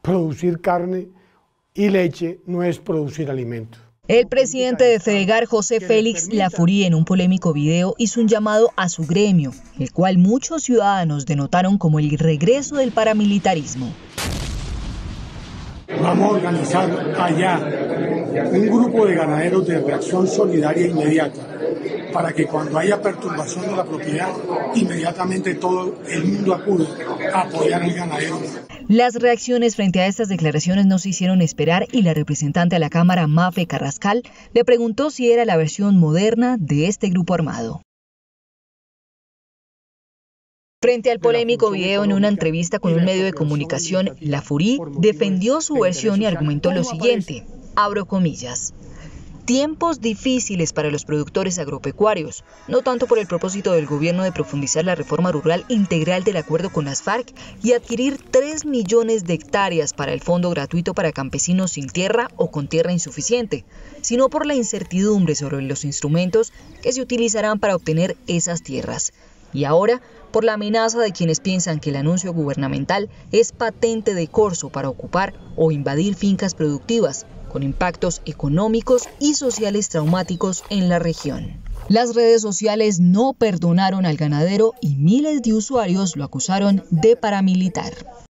producir carne y leche no es producir alimentos. El presidente de Fedegar, José Félix Laforí, en un polémico video hizo un llamado a su gremio, el cual muchos ciudadanos denotaron como el regreso del paramilitarismo. Vamos a organizar allá un grupo de ganaderos de reacción solidaria inmediata para que cuando haya perturbación de la propiedad, inmediatamente todo el mundo acude a apoyar al ganadero. Las reacciones frente a estas declaraciones no se hicieron esperar y la representante a la Cámara, Mafe Carrascal, le preguntó si era la versión moderna de este grupo armado. Frente al polémico video, en una entrevista con un medio de comunicación, Laforí defendió su versión y argumentó lo siguiente, abro comillas: tiempos difíciles para los productores agropecuarios, no tanto por el propósito del gobierno de profundizar la reforma rural integral del acuerdo con las FARC y adquirir 3 millones de hectáreas para el fondo gratuito para campesinos sin tierra o con tierra insuficiente, sino por la incertidumbre sobre los instrumentos que se utilizarán para obtener esas tierras. Y ahora, por la amenaza de quienes piensan que el anuncio gubernamental es patente de corso para ocupar o invadir fincas productivas, con impactos económicos y sociales traumáticos en la región. Las redes sociales no perdonaron al ganadero y miles de usuarios lo acusaron de paramilitar.